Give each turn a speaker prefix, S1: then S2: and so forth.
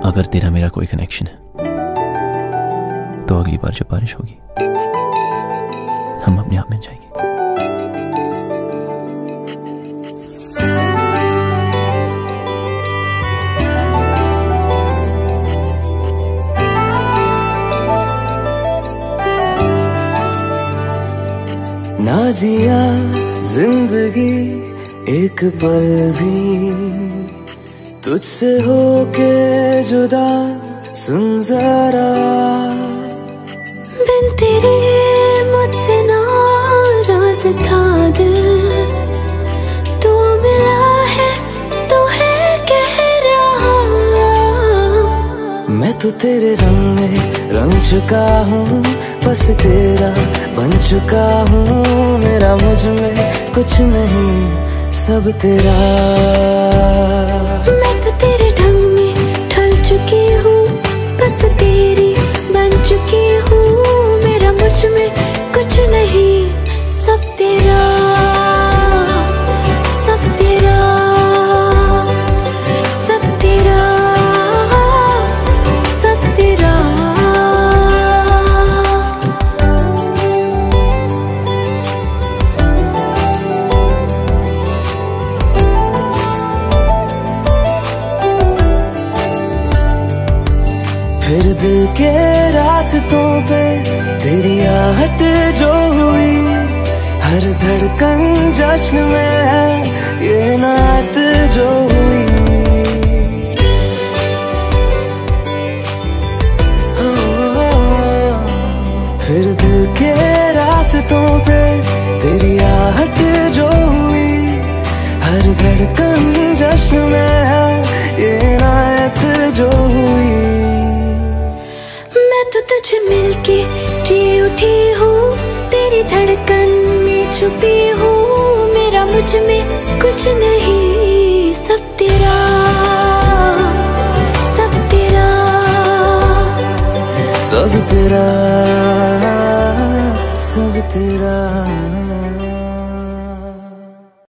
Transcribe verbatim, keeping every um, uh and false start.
S1: अगर तेरा मेरा कोई कनेक्शन है तो अगली बार जब बारिश होगी हम अपने आप मिल जाएंगे।
S2: ना जिया जिंदगी एक पल भी तुझसे होके जुदा, सुन जरा
S3: बिन तेरे मुझसे नाराज था दिल, तू मिला है तो है कह रहा।
S2: मैं तो तेरे रंग में रंग चुका हूँ, बस तेरा बन चुका हूँ। मेरा मुझ में कुछ नहीं, सब तेरा।
S3: मैं तो तेरे ढंग में ढल चुकी हूँ, बस तेरी बन चुकी हूँ। मेरा मुझ में कुछ नहीं, सब तेरा, सब तेरा, सब तेरा, सब तेरा।
S2: फिर दिल के रास्तों पे तेरी आहट जो हुई, हर धड़कन जश्न में है ये नात जो हुई। ओ, फिर दिल के रास्तों पे तेरी आहट जो हुई, हर धड़कन जश्न में है ये नात जो हुई।
S3: मैं तो तुझे मिलके जी उठी हूँ, तेरी धड़कन में छुपी हूँ। मेरा मुझ में कुछ नहीं, सब तेरा, सब तेरा,
S2: सब तेरा, सब तेरा।